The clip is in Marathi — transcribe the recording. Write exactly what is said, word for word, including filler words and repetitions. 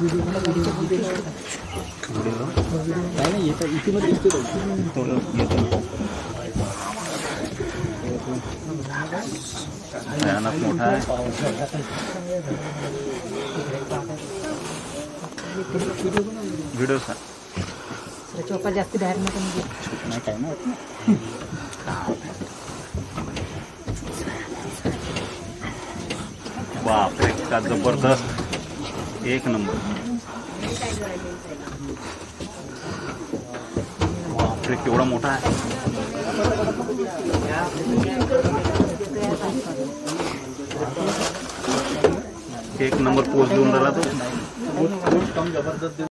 नाही येतं इथे मध्ये दिसतो थोडं येतं भयानक मोठा आहे व्हिडिओ सा चौका जास्त बाहेर नको नाही काय ना बापरे का जबरदस्त एक नंबर बापरे केवढा मोठा आहे एक नंबर पोस्ट देऊन राहिला तो